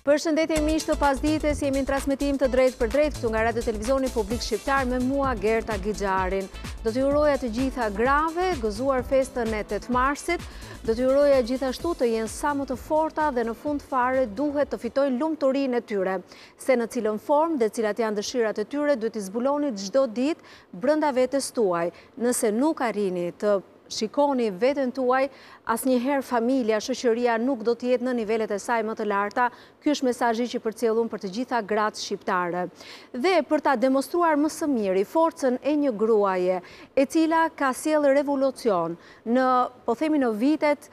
Përshëndetje miq të pasdites, jemi në transmetim të drejtë për drejtë këtu nga Radio Televizioni Publik Shqiptar me mua Gerta Gixharin. Do t'ju uroja të gjitha grave, gëzuar festën e 8 marsit, do t'ju uroja gjithashtu të jenë sa më të forta dhe në fund fare duhet të fitojnë lumturinë e tyre. Se në cilën formë dhe cilat janë dëshirat e tyre duhet t'i zbuloni çdo ditë brenda vetes tuaj. Nëse nuk arrini të shikoni veten tuaj, asnjëherë familja, shoqëria nuk do të jetë në nivelet e saj më të larta. Ky është mesazhi që përcjellun për të gjitha gratë shqiptare. Dhe për ta demonstruar më së miri forcën e një gruaje, e cila ka sjellë revolucion në, po themi, në vitet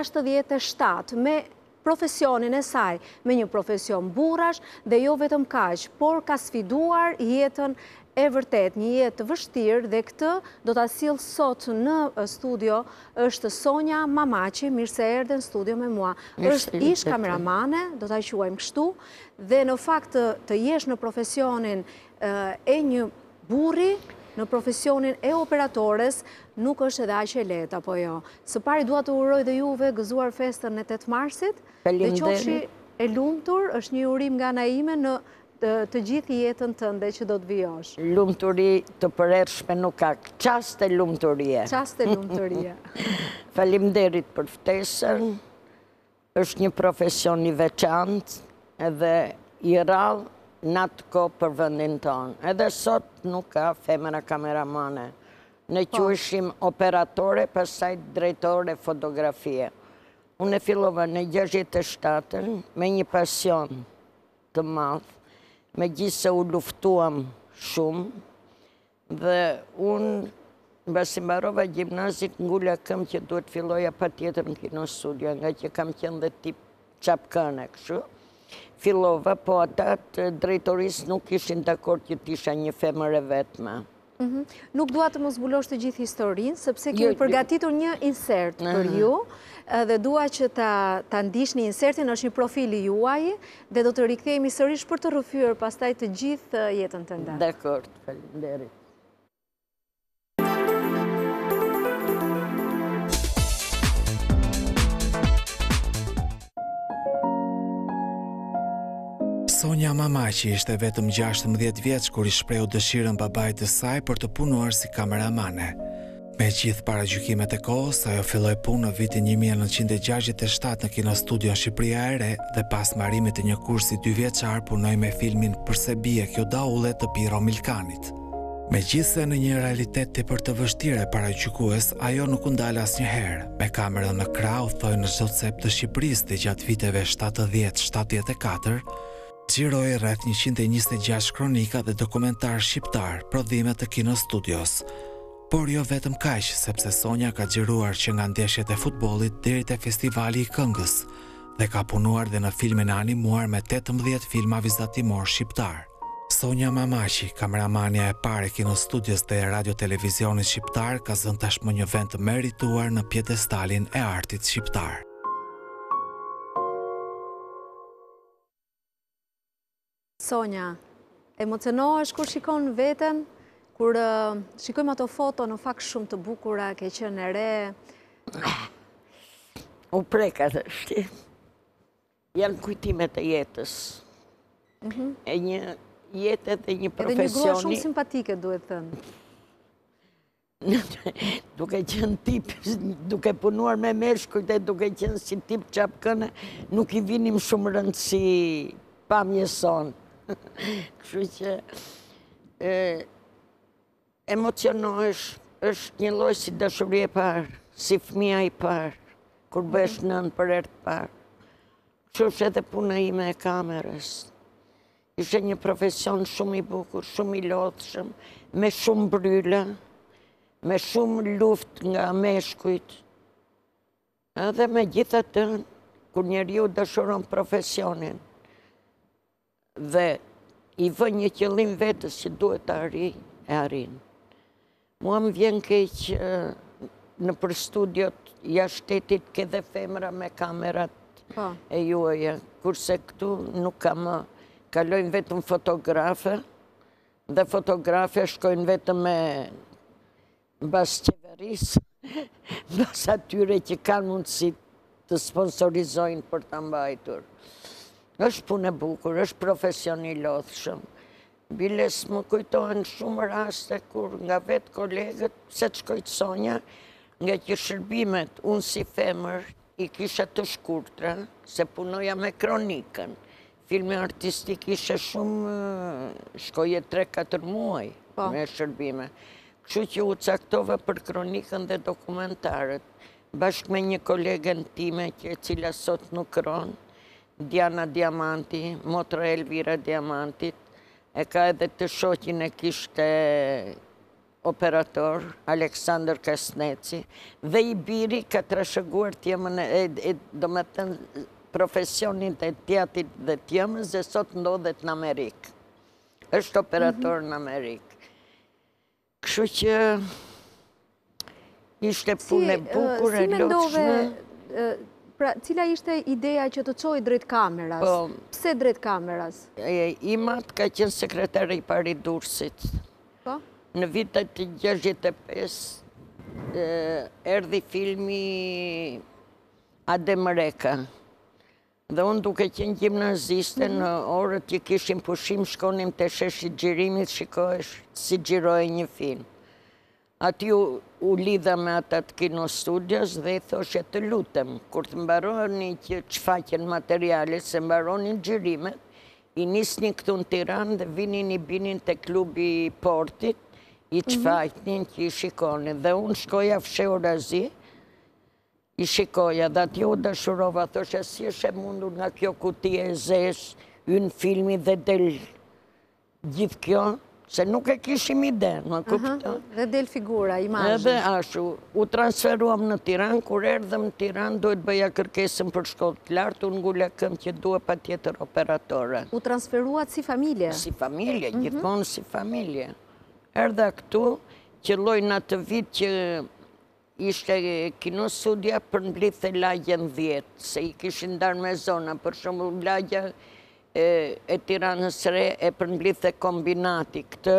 67 me profesionin e saj, me një profesion burrash dhe jo vetëm kaq, por ka sfiduar jetën e vërtet, një jetë të vështirë, dhe këtë do ta sjell sot në studio është Sonja Mamaçi. Mirë se erdhe në studio me mua. Është ish kameramane, do ta quajmë kështu, dhe në fakt të jesh në profesionin e një burri, në profesionin e operatores, nuk është edhe aq e lehtë, apo jo? Së pari dua të uroj dhe juve gëzuar festën e 8 marsit, dhe qofshi e lumtur, është një urim nga ana ime në të gjithë jetën tënde që do të vijosh. Lumturi të përhershme nuk ka, qaste lumturie. Qaste lumturie. Faleminderit për ftesën, është një profesion i veçantë edhe i rrallë në atë kohë për vendin tonë. Edhe sot nuk ka femra kameramane. Ne quheshim operatore, pastaj drejtore fotografie. Unë fillova në 67 me një pasion të madh, me gjithë se u luftuam shumë, dhe unë, mbasi mbarova gjimnazit, ngulla këmbë që duhet filloja patjetër në kino studio, nga që kam qenë dhe tip çapkëne, kështu. Fillova, po ata të drejtorisë nuk ishin dakord që t'isha një femër e vetme. Nuk dua të mos zbulosh të gjithë historinë, sepse kemi përgatitur një insert për ju, dhe dua që ta ndiqni insertin, është një profil i juaj, dhe do të rikthehemi sërish për të rrëfyer pastaj të gjithë jetën tënde. Dakor, faleminderit. Sonja Mamaçi ishte vetëm 16 vjeç kur i shprehu dëshirën babait të saj për të punuar si kameramane. Me gjithë paragjykimet e kohës, ajo filloi punë në vitin 1967 në kinostudion Shqipëria e Re dhe pas marrimit të një kursi 2 vjeçar punoi me filmin Përse bie kjo daulle të Piro Milkanit. Megjithse në një realitet tepër të vështirë e paragjykues, ajo nuk u ndal asnjëherë. Me kamerën në krah u thoi në çdo cep të Shqipërisë dhe gjatë viteve 70-74, xhiroi rreth 126 kronika dhe dokumentar shqiptar, prodhime të kinostudios. Por jo vetëm kaq, sepse Sonja ka xhiruar që nga ndeshjet e futbollit deri te festivali i këngës dhe ka punuar dhe në filmin animuar me 18 filma vizatimor shqiptar. Sonja Mamaçi, kameramania e parë e kinostudios dhe Radio Televizionit Shqiptar, ka zënë tashmë një vend të merituar në pjedestalin e artit shqiptar. Sonja, emocionohesh kur shikon veten, kur shikojmë ato foto në fakt shumë të bukura, ke qenë e re? U preka të shti. Janë kujtimet e jetës. E një jetë dhe një profesioni. Edhe një grua shumë simpatike, duhet thënë. Duke qenë tip, duke punuar me meshkujt e duke qenë si tip çapkëne, nuk i vinim shumë rëndësi pamjeson. Kështu që emocionohesh, është një lloj si dashuri e parë, si fëmia i parë, kur bëhesh nën për herë të parë. Kështu është edhe puna ime e kamerës. Ishte një profesion shumë i bukur, shumë i lodhshëm, me shumë bryla, me shumë luftë nga meshkujt. Edhe megjithatë, kur njeriu dashuron profesionin dhe i vë një qëllim vetës që duhet të arrin. Mua më vjen keq në për studiot jashtë shtetit ke dhe femra me kamerat e juaja, kurse këtu nuk ka më. Kalojnë vetëm fotografe, dhe fotografe shkojnë vetëm me mbas qeverisë, mbas atyre që kanë mundësi të sponsorizojnë për të mbajtur. është punë e bukur, është profesion i lodhshëm. Biles më kujtojnë shumë raste kur nga vetë kolegët, se të shkojtë Sonja, nga që shërbimet, unë si femër, i kisha të shkurtra, se punoja me kronikën. Filmi artistik ishe shumë, shkoje 3-4 muaj me shërbime. Kështu që u caktova për kronikën dhe dokumentarët, bashkë me një kolegen time, cila sot nuk ronë, Diana Diamanti, motra Elvira Diamantit, e ka edhe të shoqin e kishte operator, Aleksandr Kasneci, dhe i biri ka trashëguar tjemën do me thënë profesionin të tjatit dhe tjemës dhe sot ndodhet në Amerikë. Është operator në Amerikë. Kështu që ishte punë e bukur e lodhshme. Pra, cila ishte ideja që të çojë drejt kameras? Pse drejt kameras? Imat ka qenë sekretari i parë i Durrësit. Në vitet 65 erdhi filmi Ademreka. Dhe unë duke qenë gjimnaziste, në orët që kishim pushim, shkonim të sheshi xhirimit, shikohesh si xhirohej një film. Ati u lidha me ata të Kino Studios dhe i thoshe të lutem, kur të mbaroni që faqen materiale, se mbaroni xhirimet, i nisni këtu në Tiranë dhe vinin i binin të klubi Portit, i qfaqnin që i shikonin. Dhe unë shkoja fshe Orazi, i shikoja dhe ati u dashurova, thoshe si është e mundur nga kjo kutie e zesh, yn filmi dhe del gjithë kjo, se nuk e kishim ide, më kupton. Dhe del figura, imazhi. Edhe ashtu, u transferuam në Tiranë, kur erdhëm në Tiranë, duhet bëja kërkesën për shkollë të lartë, unë ngula këm që duhet pa tjetër operatore. U transferuat si familje? Si familje, gjithmonë si familje. Erdha këtu, qëlloj në atë vit që ishte Kino Studia për mblidhe lagjen 10, se i kishin ndarë me zona, për shumë lagja e Tiranës re e përmblidhe kombinati. Këtë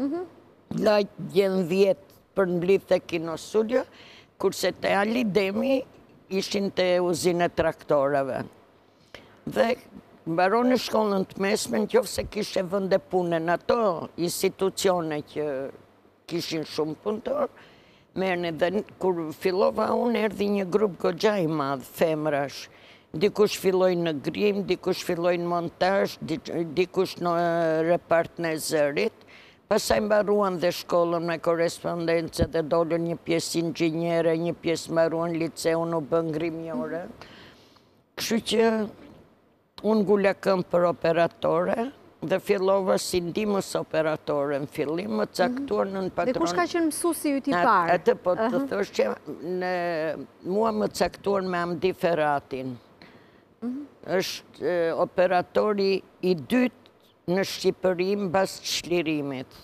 lagjen 10 përmblidhe Kino Studio, kurse të Ali Demi ishin të uzinë traktorave. Dhe mbaroni shkollën të mesme, në qofë se kishe vënde punën ato institucione që kishin shumë punëtor, mërni dhe kur fillova unë erdi një grup goxha i madhë, femrash. Dikush filloj në grim, dikush filloj në montaż, dikush në repart në zërit. Pasaj mbaruan dhe shkollën me korespondence dhe dollën një pjesë inxhinjere, një pjesë mbaruan liceun u bën grimjore. Kështu që unë ngula këm për operatore dhe fillova si ndihmës operatore në fillim, më caktuar në patron. Dhe kush ka qenë mësuesi yt i parë? Atë po të thosh që mua më caktuar me Hamdi Ferratin. Është operatori i dytë në Shqipëri mbas çlirimit,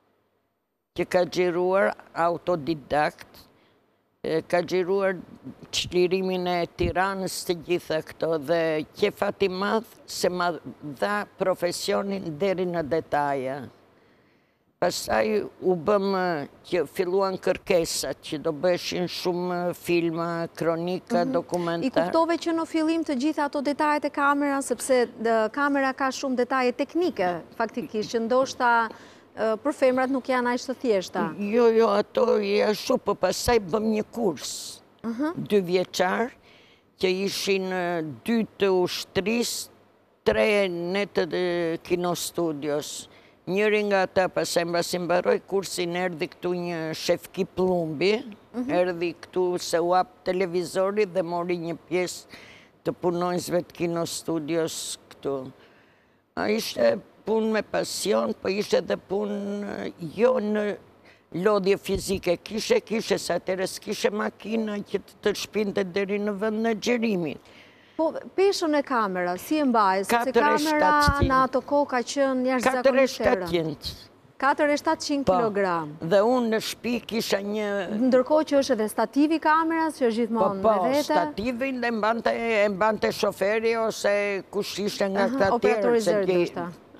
që ka xhiruar autodidakt, ka xhiruar çlirimin e Tiranës të gjitha këto dhe qefat i madh se ma dha profesionin deri në detaje. Pastaj u bëm që filluan kërkesat, që do bëshin shumë filma, kronika, dokumentar. I kuptove që në fillim të gjitha ato detajet e kamera, sepse kamera ka shumë detaje teknike, faktikisht, që ndoshta për femrat nuk janë aq të thjeshta. Jo, ato ashtu, po pastaj bëm një kurs, 2 vjeçar, që ishin 2 të ushtrisë, 3 ne të Kino Studios. Njëri nga ata, pasaj mbasi mbaroj kursin, erdi këtu një Shefki Plumbi, erdi këtu se u hap televizori dhe mori një pjesë të punonjësve të Kino Studios këtu. A ishte punë me pasion, po ishte dhe punë jo në lodhje fizike. Kishe, sa atëre s'kishe makina që të shpinte deri në vend në xhirimit. Po, peshën e kamera, si e mbajë, sepse kamera në ato kohë ka qenë jashtëzakonisht e rëndë. 4.700 kilogram. Dhe unë në shtëpi kisha një... Ndërkohë që është edhe stativi kameras, që është gjithmonë me vete? Po, stativin dhe mbante shoferi ose kush ishte nga këta tjerë. Operatori zërit është ta.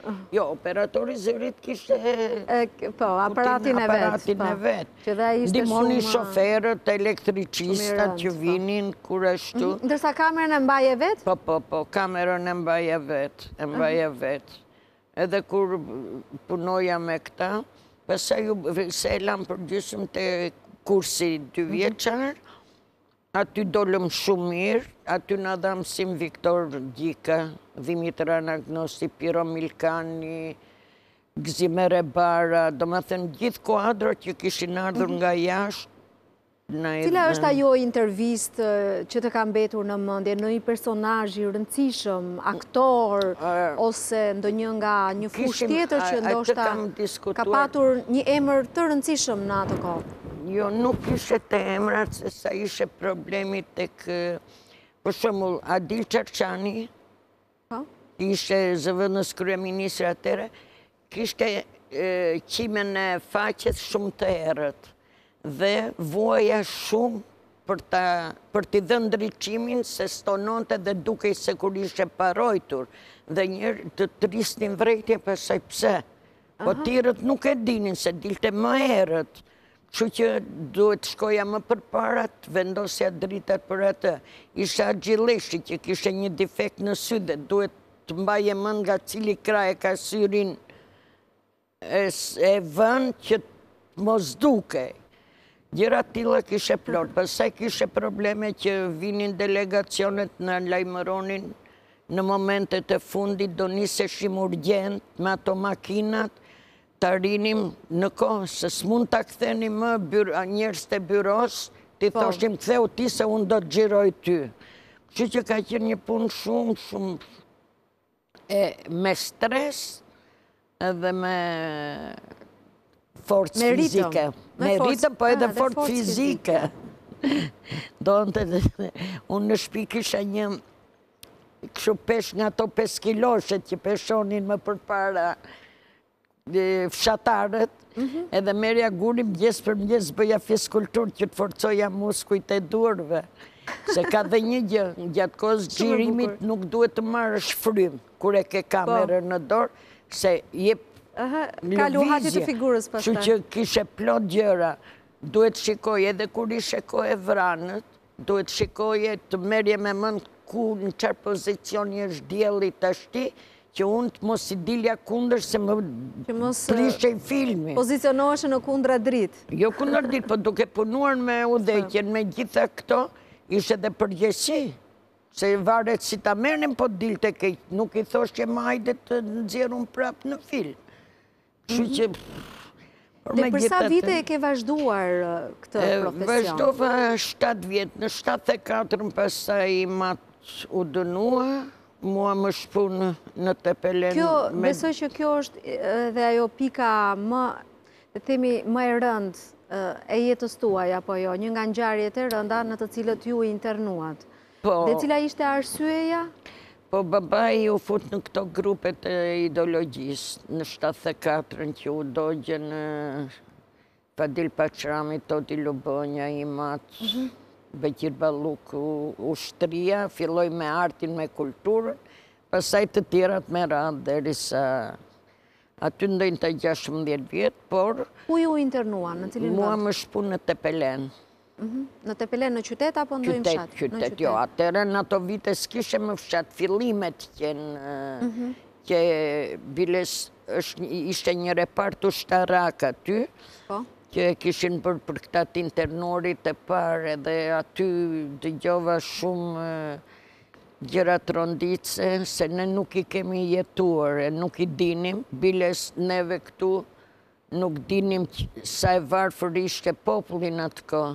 Jo, operatori zërit kishte Po, aparatin e vetë. Që dhe ishte ndihmoni shumë... shoferët, elektricistat që vinin, kur ashtu. Ndërsa kamerën e mbaje vetë? Po, kamerën e mbaje vetë. Edhe kur punoja me këta, pastaj se e lam për gjysmë të kursi 2 vjeçar, aty dolëm shumë mirë, aty në dha mësim Viktor Gjika, Dimitra Anagnosti, Piro Milkani, Gzimere Bara, do më thënë gjithë kuadrët që kishin ardhur nga jashtë. Cila është ajo intervistë që të ka mbetur në mendje, në një personazh i rëndësishëm, aktor, ose ndonjë nga një fushë tjetër që ndoshta ka patur një emër të rëndësishëm në atë kohë? Jo, nuk ishe të emrat, se sa ishe problemi tek, për shembull, Adil Çarçani, ishe zëvendës kryeministri atëre, kishte qimen e faqet shumë të errët. Dhe vuaja shumë për t'i dhënë ndriçimin se stononte dhe dukej se kur ishe parojtur. Dhe njerë të trisnin vrejtje pasaj pse. Po tjerët nuk e dinin se dilte më erët. Kështu që duhet shkoja më përpara të vendosja dritat për atë. Isha Gjilleshi që kishe një defekt në sy dhe duhet të mbaje mend nga cili kraj e ka syrin e vënë që mos dukej. Gjëra tilla kishe plot, pastaj kishe probleme që vinin delegacionet në lajmëronin në momentet e fundit, do niseshim urgjent me ato makinat, ta rinim në kohë, se s'mund ta kthenim më njerëz të byros, ti thoshim ktheu ti se unë do të xhiroj ty. Kështu që ka qenë një punë shumë me stres edhe me forcë fizike. Me ritëm, po edhe forcë fizike. Unë në shtëpi kisha një kështu pesh nga ato 5 kiloshet që peshonin më përpara fshatarët, edhe merja gurim mëngjes për mëngjes bëja fiskultur që të forcoja muskujt e durve. Se ka dhe një gjë, gjatë kohës xhirimit nuk duhet të marrësh frym kur e ke kamerën në dorë, se jep ka luhati të figurës pastaj. Kështu që kishe plot gjëra, duhet shikoj edhe kur ishe kohë e vranët, duhet shikoje të merje me mend ku në çfarë pozicioni është dielli tashti, që unë të mos i dilja kundër se më prishej filmi. Pozicionohesh në kundra dritë. Jo kundra dritë, po duke punuar me udhëheqjen, me gjitha këto, ishte dhe përgjegjësi. Se varet si ta merrnin, po dilte keq, nuk i thoshje më hajde të nxjerrun prapë në film. Kështu që dhe për sa vite e ke vazhduar këtë profesion? Vazhdova 7 vjet, në 74 pastaj mat u dënua, mua më shpun në Tepelen. Besoj që kjo është dhe ajo pika më e rëndë e jetës tuaj, apo jo, një nga ngjarjet e rënda në të cilët ju internuat. Dhe cila ishte arsyeja? Po, babai u fut në këto grupet e ideologjisë, në 74-ën që u dogjen Fadil Paqrami, Toti Lubonja, Imat, Beqir Balluku, ushtria, filloj me artin, me kulturën, pastaj të tjerat me radhë, derisa aty ndojnë të 16 vjetë, por... Ku ju internuan, në cilin vend? Mua më shpun në Tepelen. Në Tepelen në qytet apo ndojnë fshat? Qytet, jo, atëre në ato vite s'kishe më fshat, fillimet që biles ishte një repart ushtarak aty, që kishin për këta të internorit e parë, dhe aty dëgjova shumë gjëra të rëndice, se ne nuk i kemi jetuar, e nuk i dinim, biles neve këtu nuk dinim sa e varfër ishte popullin atë kohë.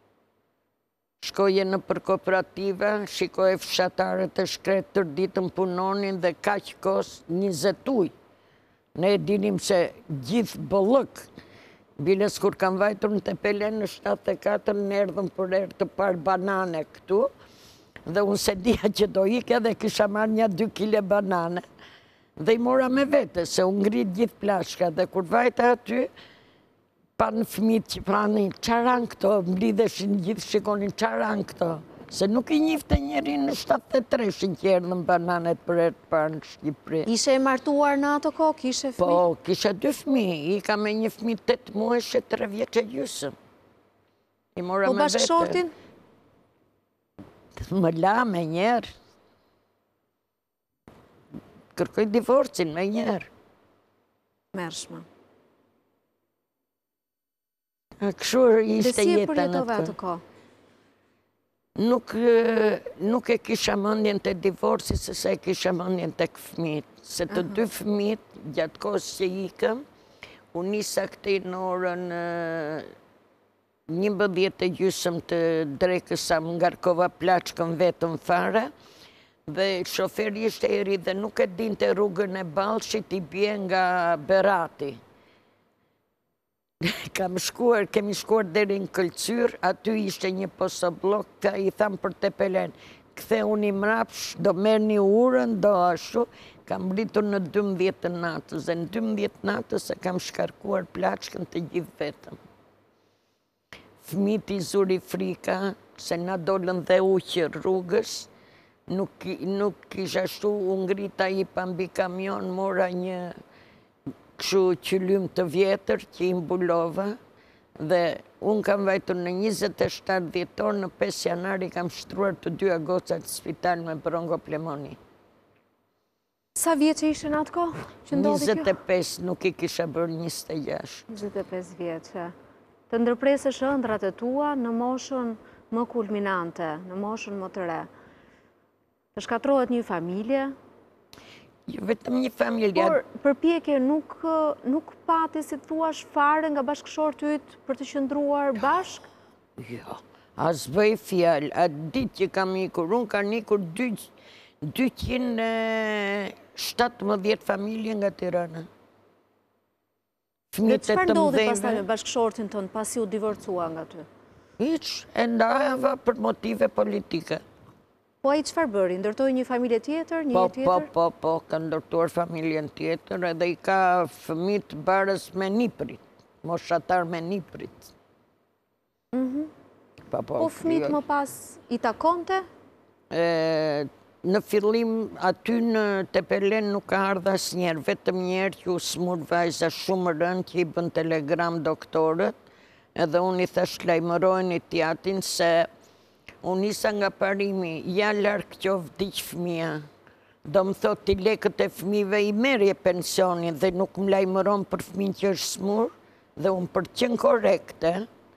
Shkoje në për kooperativa, shikoje fshatarët e shkret tër ditën punonin dhe kaq kos 20 ujë. Ne e dinim se gjithë bollëk, biles kur kam vajtur në Tepelen në 74, në erdhëm për erë të parë banane këtu, dhe unë se dija që do ike dhe kisha marrë një 2 kile banane, dhe i mora me vete, se unë ngrit gjithë plashka, dhe kur vajta aty, panë fëmijët që pranin, qaran këto, mblidheshin gjithë shikonin, qaran këto. Se nuk i njifte njeri në 73 që erdhën bananet për herë të parë në Shqipëri. Ishe e martuar në ato kohë, kishe fëmijë? Po, kisha 2 fëmijë, i ka me një fëmijë 8 muaj e 3 vjeç e gjysmë. I mora Po me vete. bashkëshortin? Më la me njerë. Kërkoj divorcin me njerë. Mershme. Kështu Dhe ishte si e jeta në përjetove atë. atë kohë? Nuk e kisha mendjen të divorci, se e kisha mendjen të fëmijët. Se të 2 fëmijët, gjatë kohës që ikëm, unë nisa këtej në orën 11:30 të drekës sa më ngarkova plaçkën vetëm fare, dhe shoferi ishte eri dhe nuk e dinte rrugën e Ballshit, i bie nga Berati. Kemi shkuar deri në Këlqyr, aty ishte një postoblok, i tham për Tepelen, kthe unë i mrapsh, do merr një urën, do ashtu, kam rritur në 12 natës, dhe në 12 natës e kam shkarkuar plaçkën të gjithë vetëm. Fëmijët i zuri frika, se na dolën dhe uqë rrugës, nuk kisha ashtu, u ngrita i pa mbi kamion, mora një kështu qylym të vjetër që i mbulova, dhe unë kam vajtur në 27 dhjetor, në 5 janar i kam shtruar të 2 gocat në spital me bronchopneumoni. Sa vjeçë ishe në atë kohë që ndodhi kjo? 25, nuk i kisha bërë 26. 25 vjeçë. Të ndërpresësh ëndrat e tua në moshën më kulminante, në moshën më të re. Të shkatrohet një familje, Jo, vetëm një familje. por përpjekje nuk pati, si thuash, fare nga bashkëshortë yt për të qëndruar bashk? Jo, as bëj fjalë, atë ditë që kam ikur, unë kam ikur 217 familje nga Tirana. Dhe çfarë ndodhi pastaj me bashkëshortin tënd pasi u divorcua nga ty? Hiç, e ndajeva për motive politike. Po ai çfarë bëri? Ndërtoi një familje tjetër, një jetë tjetër? Po, ka ndërtuar familjen tjetër, edhe i ka fëmijë barës me niprit, moshatar me niprit. Po fëmijët më pas i takonte? Në fillim, aty në Tepelen nuk ka ardhur asnjëherë, vetëm një herë që u smur vajza shumë rënd që i bën telegram doktorët, edhe unë i thash lajmërojeni tjatin se unë nisa nga parimi, ja larg qof diq fëmija, do më thot ti lekët e fëmijëve i merje pensionin dhe nuk më lajmëron për fëmijën që është smur, dhe unë për qenë korekte,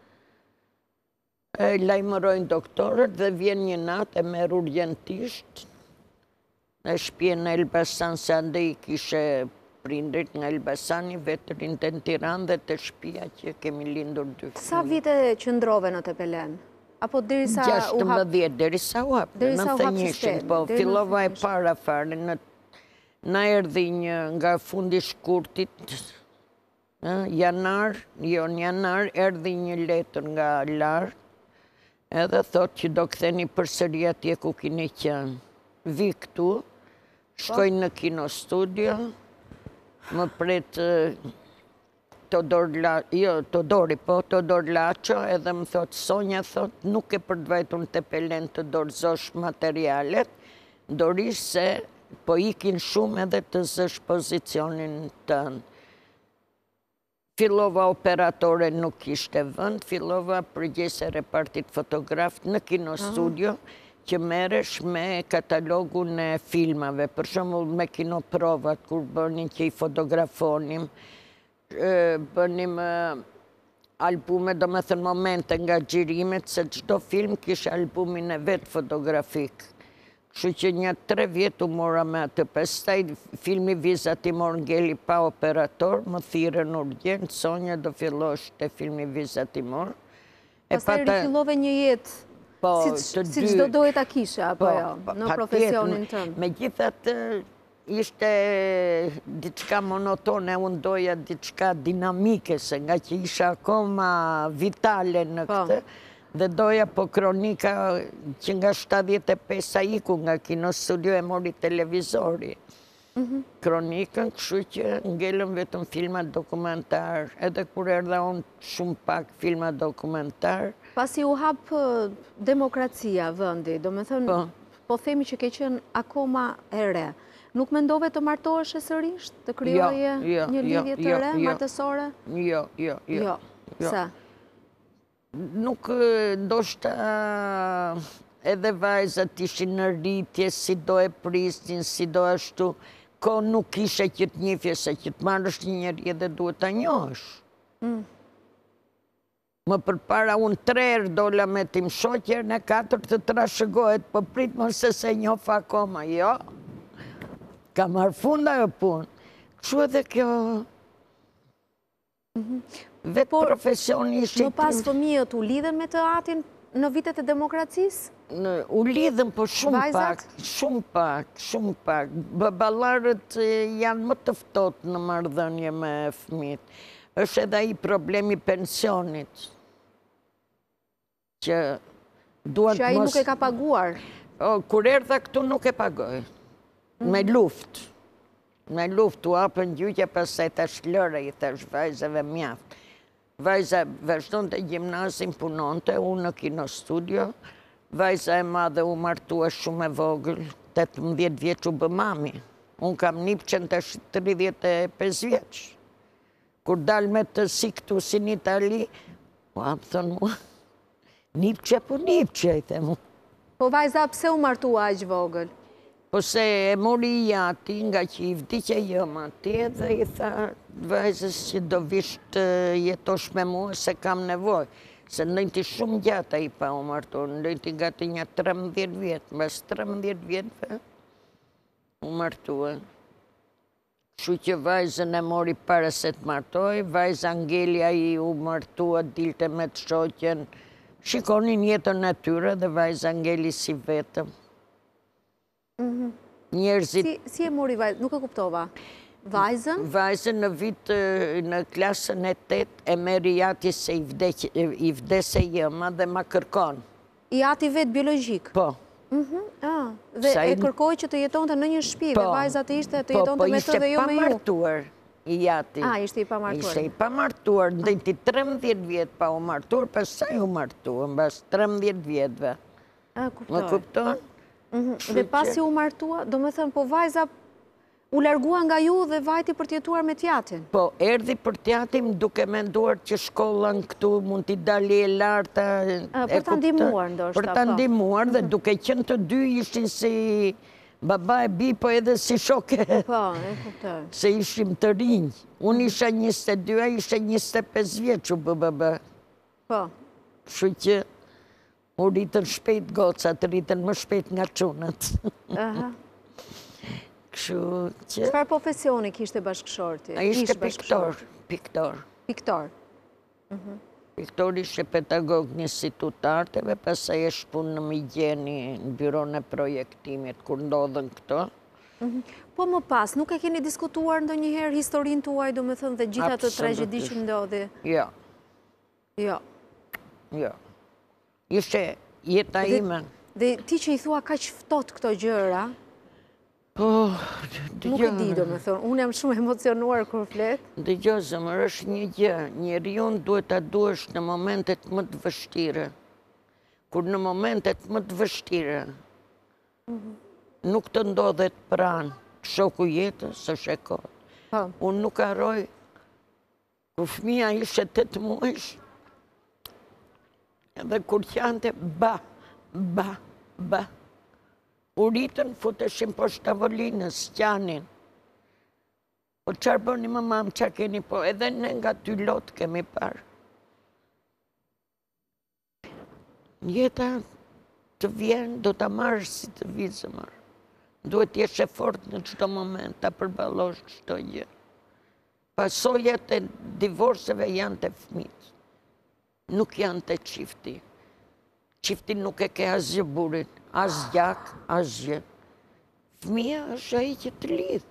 lajmërojnë doktorët dhe vjen një natë e merr urgjentisht në shtëpinë në Elbasan, se ande i kishe prindrit nga Elbasani, vetërin të në Tiranë dhe të shtëpia që kemi lindur 2 fëmijë. Sa vite qëndrove në Tepelen? Apo derisa u hap? 16, derisa u hap, Derisa u hap 91, sistemi, po deri në fillova e fund. para fare, na erdhi një nga fundi shkurtit, në janar, erdhi një letër nga lart, edhe thot që do ktheni përsëri atje ku keni qenë. Vi këtu, shkoj në Kino Studio, më pret Todor Laço, edhe më thot, Sonja thot, nuk e për të vajtur në Tepelen të dorëzosh materialet, ndorish se po ikin shumë edhe të zësh pozicionin tënd. Fillova operatore, nuk ishte vënd, fillova përgjegjëse repartit fotograf në Kino Studio, që merresh me katalogun e filmave, për shembull me kinoprovat, kur bënin që i fotografonim, bënim albume, do me thënë momente nga xhirimet, se çdo film kishe albumin e vetë fotografik. Kështu që një 3 vjet u mora me atë. Pastaj filmi Viza Timor ngeli pa operator, më thirrën urgjent, Sonja do fillosh te filmi Viza Timor. Pastaj rifillove një jetë, si çdo doje ta kishe, apo jo, në profesionin tënd. Megjithatë, ishte diçka monotone, unë doja diçka dinamike, se nga që isha akoma vitale në këtë, dhe doja po kronika që nga 75 iku nga Kino Studio e mori televizori. Kronikën, kështu që ngelëm vetëm filma dokumentar, edhe kur erdha unë shumë pak filma dokumentar, Pasi u hapë demokracia vëndi, do me thënë, po themi që ke qenë akoma e re. Nuk mendove të martohesh e sërish, të kryoje një lidhje të re, martësore? Jo. Sa? Nuk ndoshta edhe vajzat ishin në rritje, si do e pristin, si do ashtu, ko nuk ishe që të njifje, se që të marrësh një njeri edhe duhet të njohësh. Më përpara unë 3 herë dola me tim shoqer, në 4 të trashëgohet, po prit më se njoh akoma, jo. Ka marrë funda jo punë. Kështu edhe kjo... Vetë profesioni ishte... Më pas fëmijët u lidhen me të atin në vitet e demokracisë? U lidhen, po shumë pak. Baballarët janë më të ftohtë në marrëdhënie me fëmijët. Është edhe ai problemi pensionit. Që ai nuk e ka paguar? Kur erdha këtu nuk e pagoj. Me luftë. Me luftë u hapën gjyqja, pastaj tash lëre, i thash vajzave mjaft. Vajza vazhdonte gjimnazin, punonte, unë në kino studio. Vajza e madhe u martua shumë e vogël, 18 vjeç u bë mami. Unë kam nipçen tash 35 vjeç. Kur dal me të si këtu si në Itali, më thonë mua, nipçe po nipçe, i them. Po vajza pse u martua aq vogël? Po se e mori i jati nga që i vdiqe jëma atje dhe i tha vajzës që do vish të jetosh me mua se kam nevoj. Se nëjti shumë gjata i pa u martuar, nëjti gati një 13 vjetë, mbas 13 vjetëve u martua. Kështu që vajzën e mori para se të martoj, vajzë Angelia i u martua, dilte me të shoqen, shikonin jetën e tyre dhe vajzë Angeli si vetëm. Njerëzit... Si e mori vajzën? Nuk e kuptova. Vajzën? Vajzën në vit në klasën e 8 e meri jati se i vdese jëma dhe ma kërkon. I ati vetë biologjik? Po. Dhe e kërkoj që të jetonte në një shtëpi dhe vajzat ishte të jetonte me të dhe jo me ju? Po, ishte pamartuar i jati. Ishte i pamartuar. Ishte i pamartuar, ndëjti 13 vjetë pa u martuar, pastaj u martuar, mbas 13 vjetëve. Më kupton? Dhe pasi u martua, do me thënë, po vajza u largua nga ju dhe vajti për t'jetuar me t'jatin? Po, erdi për t'jatin duke menduar që shkollën këtu mund t'i dali e larta. Për t'a ndimuar, ndoshta. Për t'a ndimuar dhe duke qenë të dy ishtin si baba e bi, po edhe si shoke. Po, e kuptoj. Se ishim të rinj. Unë isha 22, a isha 25 vjeç u bë baba. Po. Kështu që u rritën shpejt gocat, rritën më shpejt nga çunat. Çfarë profesioni kishte bashkëshorti? Ishte piktor. Piktor. Piktor ishte pedagog në Institut Arteve, pastaj e shpunë në Migjeni, në byron e projektimit, kur ndodhen këto. Po më pas, nuk e keni diskutuar ndonjëherë historinë tuaj, do me thënë, dhe gjitha të tragjedi që ndodhi? Jo. Jo. Ishte jeta ime. Dhe ti që i thua kaq ftohtë këto gjëra, nuk e di, do me thonë, unë jam shumë emocionuar kur flet. Dëgjoj, zemër, është një gjë, njeriu duhet ta duash në momentet më të vështira. Kur në momentet më të vështira nuk të ndodhet pranë shoku jetës, është e kot. Unë nuk harroj kur fëmia ishte 8 muajsh, edhe kur qante ba. U rritën, futeshim poshtë tavolinës, qanin. Po qarë bëni më mamë, qarë keni po, edhe ne nga ty lotë kemi parë. Jeta të vjen, do të marrë si të vizë marrë. Duhet t'jesh e fort në qëto moment, ta përballosh qëto gjë. Pasojat e divorceve janë të fëmijët. Nuk janë të qifti. Qifti nuk e ke asgjë burin, as gjak, as gjë. Fëmija është ai që të lidh.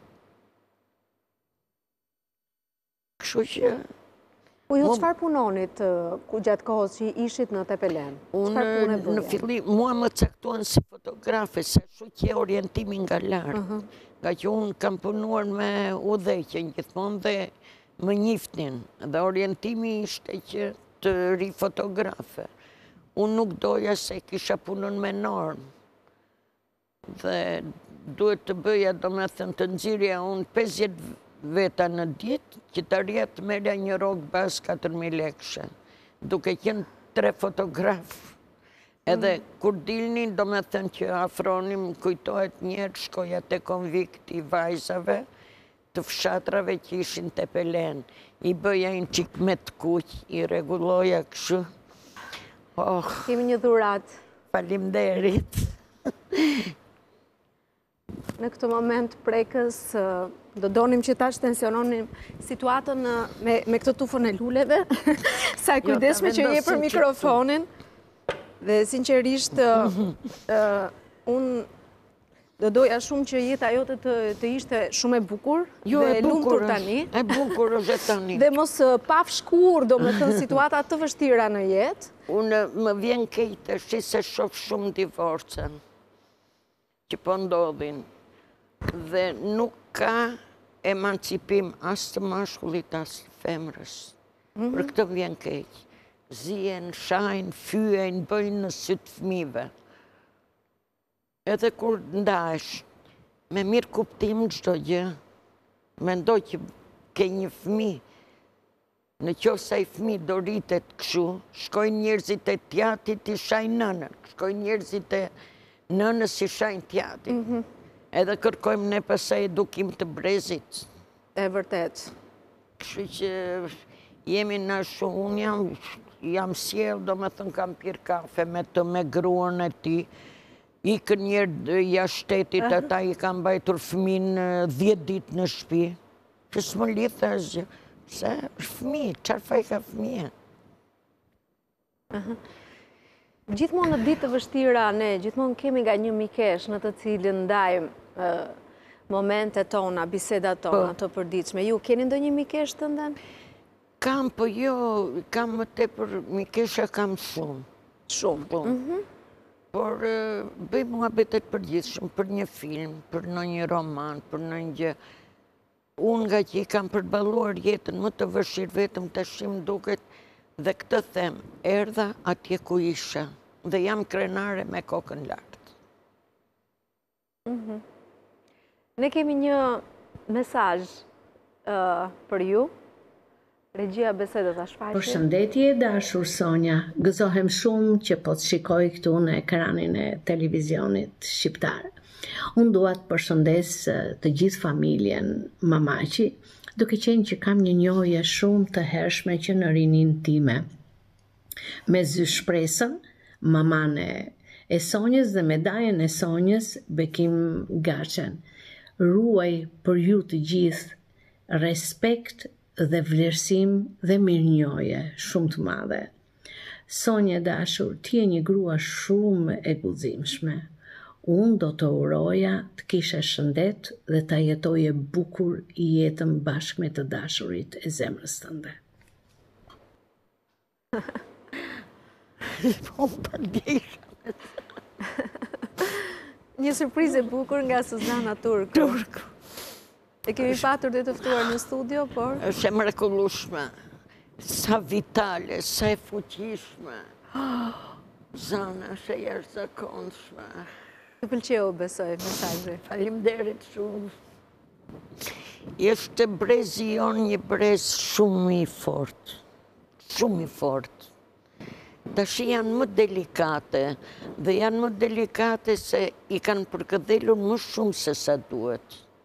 Kështu që... Po ju çfarë punonit gjatë kohës që ishit në Tepelen? Unë në fillim, mua më caktuan si fotografe, se kështu që orientimi nga lartë. Nga që unë kam punuar me udhëheqjen gjithmonë dhe më njifnin. Dhe orientimi ishte që të ri fotografe. Unë nuk doja se kisha punën me normë. Dhe duhet të bëja, do me thënë, të nxirja unë 50 veta në ditë, që të rjetë merja një rogë bas 4.000 lekëshe. Duke qenë 3 fotografë. Edhe kur dilnin, do me thënë që afronim, kujtohet njerë, shkoja të konvikti i vajzave, të fshatrave që ishin të pelen. I bëja një qik me të kuq, i reguloja këshu. Kemi një dhurat. Faleminderit. Në këtë moment prekës, do donim që ta tensiononim situatën me këtë tufën e luleve, sa e kujdesme që je për mikrofonin, dhe sinqerisht, unë do doja shumë që jeta jote të ishte shumë e bukur, dhe lumtur tani. E bukur është tani. Dhe mos pafshkur, do me thënë situata të vështira në jetë. Unë më vjen kejtë, shi se shoh shumë divorcen që po ndodhin. Dhe nuk ka emancipim as të mashkullit as të femrës. Për këtë vjen keq. Zien, shajnë, fyejnë, bëjnë në sytë fëmijëve. Edhe kur ndash, me mirë kuptim çdo gjë, mendoj që ke një fëmijë, në qoftë se ai fëmijë do rritet kështu, shkojnë njerëzit e tjatit i shajnë nënën, shkojnë njerëzit e nënës i shajnë tjatit. Edhe kërkojmë ne pasaj edukim të brezit. E vërtet. Kështu që jemi në shumë, unë jam sjell, do me thënë kam pirë kafe me gruan e ti, ikën njerë jashtë shtetit, ata i kam bajtur fëmin 10 ditë në shtëpi, që s'më lidhë asgjë, se është fëmijë, çfarë faj ka fëmijë? Gjithmonë në ditë të vështira ne, gjithmonë kemi nga një mikesh në të cilën ndajmë momente tona, bisedat tona të përditshme. Ju keni ndonjë mikesh të ndan? Kam, po jo, kam më tepër mikesha kam shumë. Shumë. Por bëj muhabetet përgjithshëm për një film, për një roman, për një gjë. Unë nga që i kam përballuar jetën më të vështirë vetëm tashim duket dhe këtë them, erdha atje ku isha dhe jam krenare me kokën lartë. Ne kemi një mesazh për ju. Regjia besoj do ta shfaqe. Përshëndetje dashur Sonja, gëzohem shumë që po të shikoj këtu në ekranin e televizionit shqiptar. Unë dua të përshëndes të gjithë familjen Mamaqi, duke qenë që kam një njohje shumë të hershme që në rinin time. Me zy shpresën, mamane e Sonjës dhe medajen e Sonjës Bekim Gaçen. Ruaj për ju të gjithë respekt dhe vlerësim dhe mirënjohje shumë të madhe. Sonja dashur, ti je një grua shumë e guximshme. Unë do të uroja të kishe shëndet dhe ta jetoje bukur jetën bashkë me të dashurit e zemrës tënde. Një surprizë e bukur nga Suzana Turku. E kemi patur dhe të ftuar në studio, por... Është e mrekullueshme, sa vitale, sa e fuqishme. Zana është e jashtëzakonshme. Të pëlqeu, besoj, mesazhi. Faleminderit shumë. Është brezi jonë një brez shumë i fort. Shumë i fort. Tash janë më delikate, dhe janë më delikate se i kanë përkëdhelur më shumë se sa duhet.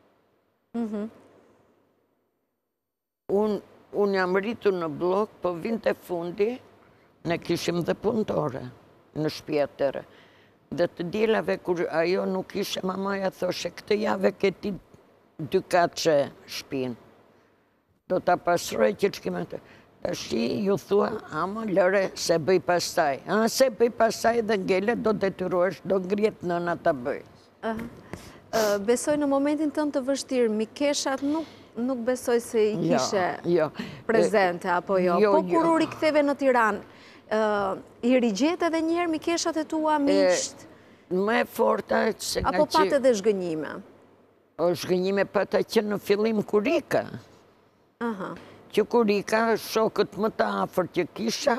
Unë jam rritur në blok, po vinte fundi, ne kishim dhe punëtore në shtëpi atëre. Dhe të dielave kur ajo nuk ishe, mamaja thoshe, këtë javë ke ti 2 kaçe shtëpinë. Do ta pastroj që ç'kemi atë. Tashi ju thua, ama lëre se bëj pastaj. Se bëj pastaj dhe ngele do detyrohesh, do ngrihet nëna ta bëj. Besoj në momentin tënd të vështirë, mikeshat nuk besoj se i kishe prezente, apo jo. Po kur u riktheve në Tiranë, i rigjet edhe njerë mikeshat e tua miqt? Më e forta se nga që... Apo pat edhe zhgënjime? O zhgënjime pata që në fillim kurika. Që kurika, shokët më të afër që kisha,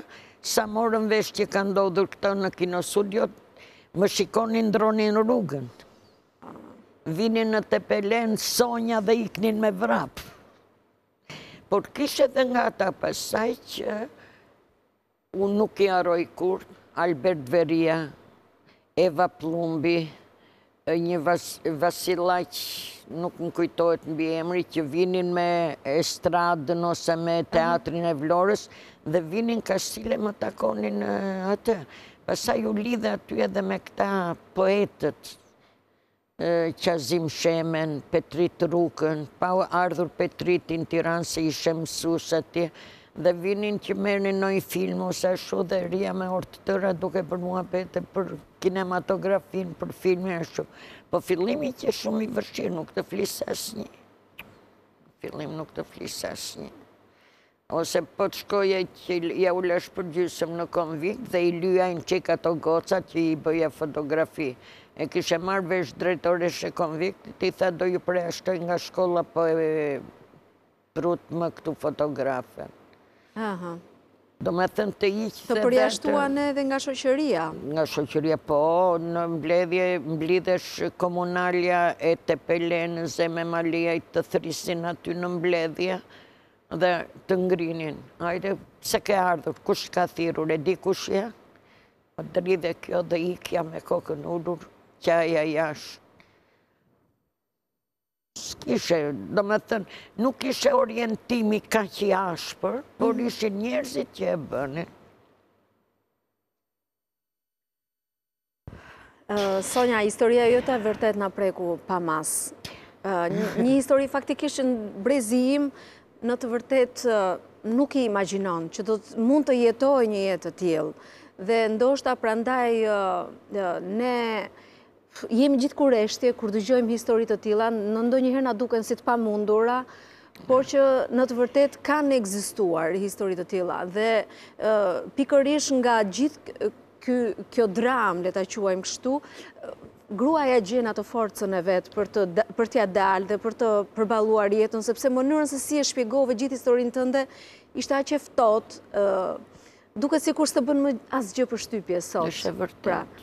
sa morën vesh që ka ndodhur këto në kinostudio, më shikonin dronin rrugën. Vinin në Tepelen, Sonja dhe iknin me vrap. Por kishe dhe nga ta pasaj që unë nuk i haroj kur, Albert Veria, Eva Plumbi, një Vasilaq, nuk më kujtojt mbi emri, që vinin me estradën ose me teatrin e Vlorës, dhe vinin Kastile më takonin atë. Pasaj u lidhe aty edhe me këta poetët, Qazim Shemen, Petrit Rukën, pa ardhur Petritin Tiranë se ishe mësus atje, dhe vinin që merrnin në një film ose ashtu dhe rria me orë të tëra duke për muhabete për kinematografin, për filmin ashtu. Po fillimi që shumë i vështirë, nuk të flisë asnjë. Fillim nuk të flisë asnjë. Ose po të shkoje që ja u lësh për gjysëm në konvikt dhe i lyajnë qik ato goca që i bëja fotografi. E kishe marrë vesh drejtoresh e konvikt, ti tha do ju preashtoj nga shkolla po e prut më këtu fotografe. Do me thënë të iqë... Të përjashtuan edhe nga shoqëria? Nga shoqëria, po, në mblidhesh komunalja e Tepelenës e me Malia i të thrisin aty në mbledhje dhe të ngrinin. Ajde, se ke ardhur, kush ka thirur, e di kush ja? Po dridhe kjo dhe ikja me kokën ullur, qaja jashtë. S'kishe, do me thënë, nuk ishe orientimi ka që ashpër, por ishe njerëzit që e bënin. Sonja, historia jote vërtet në preku pa mas. Një histori faktikisht në brezim, në të vërtet nuk i imaginon që mund të jetoj një jetë të tillë. Dhe ndoshta prandaj ne jemi gjithë kureshtje kur dëgjojmë histori të tilla, në ndonjëherë na duken si të pamundura, por që në të vërtet kanë ekzistuar histori të tilla. Dhe pikërisht nga gjithë kjo dramë, le ta quajmë kështu, gruaja gjen atë forcën e vet për t'ia dalë dhe për të përballuar jetën, sepse mënyrën se si e shpjegove gjithë historinë tënde ishte aq e ftohtë, duket sikur s'të bën më asgjë përshtypje sot. Është e vërtetë.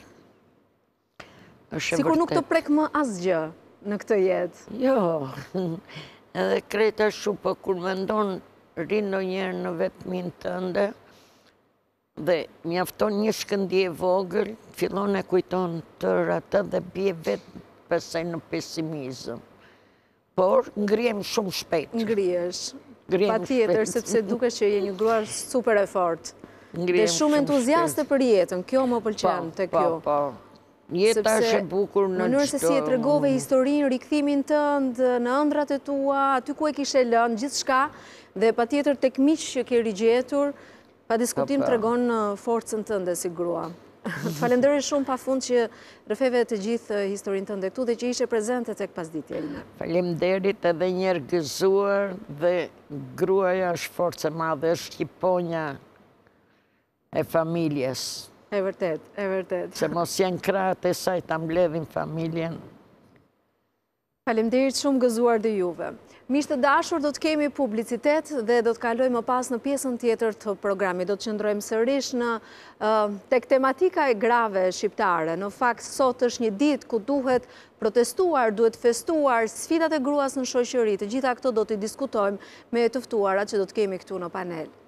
Sikur nuk të prek më asgjë në këtë jetë. Jo, edhe kreta shu, po kur mendon rinë ndonjëherë në vetmin tënde, dhe mjafton një shkëndije vogël, fillon e kujton tërë atë dhe bie vetë pasaj në pesimizëm. Por ngrihem shumë shpejt. Ngrihesh. Patjetër, sepse duket që je një grua super e fortë. Dhe shumë entuziaste për jetën, kjo më pëlqen te kjo. Po. Jeta është e bukur në çdo. Mënyrë se si e tregove historinë, rikthimin tënd në ëndrat e tua, aty ku e kishe lënë gjithçka, dhe patjetër tek miq që ke rigjetur, pa diskutim tregon forcën tënde si grua. Falenderoj shumë pafund që rrëfeve të gjithë historinë tënde këtu dhe që ishe prezente tek pasditja ime. Faleminderit, edhe një herë gëzuar, dhe gruaja është forcë e madhe, është hiponja e familjes. E vërtet, e vërtet. Se mos janë krahët e saj ta mbledhin familjen. Faleminderit shumë, gëzuar dhe juve. Miq të dashur, do të kemi publicitet dhe do të kalojmë më pas në pjesën tjetër të programit. Do të qëndrojmë sërish tek tematika e grave shqiptare. Në fakt, sot është një ditë ku duhet protestuar, duhet festuar sfidat e gruas në shoqëri. Të gjitha këto do të diskutojmë me të ftuarat që do të kemi këtu në panel.